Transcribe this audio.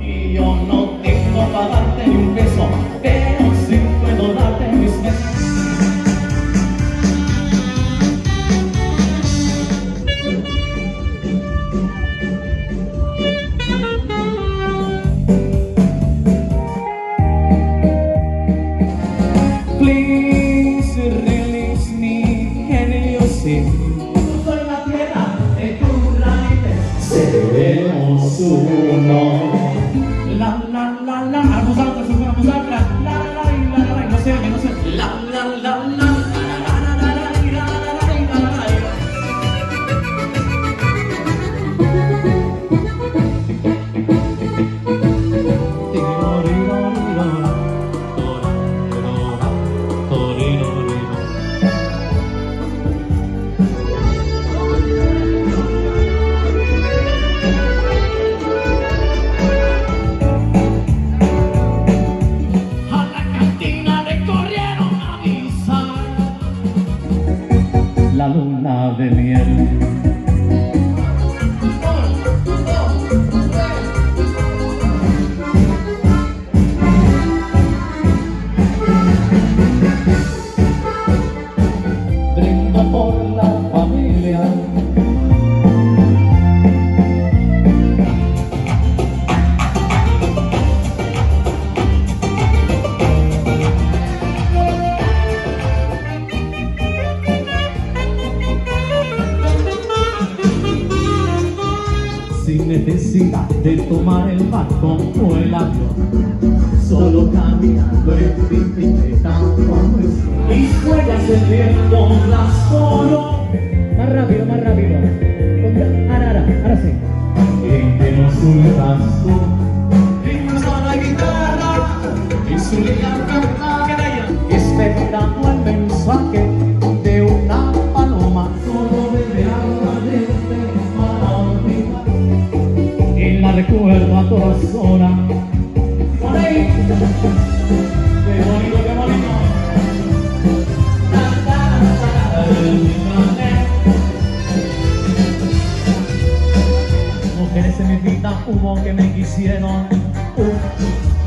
Y yo no tengo para darte ni un peso, pero sí puedo darte mis besos. Please release me, can you see? Soy la tierra de tus raíces, seremos uno. La la la la, vamos a otra, vamos a otra. La la la la la, no sé, no sé. La la la la. La luna de miel. Brindo por la familia. Sin necesidad de tomar el barco o el avión, solo caminando en bicicleta y juegas el viento la solo. Más rápido, más rápido. Ahora sí. Y que nos untas tú, y nos da la guitarra, y su línea canta, esperando el mensaje de una paloma, solo bebe agua desde y la recuerdo a todas horas. Por ahí, qué bonito, qué bonito. Mujeres en mi vida hubo que me quisieron.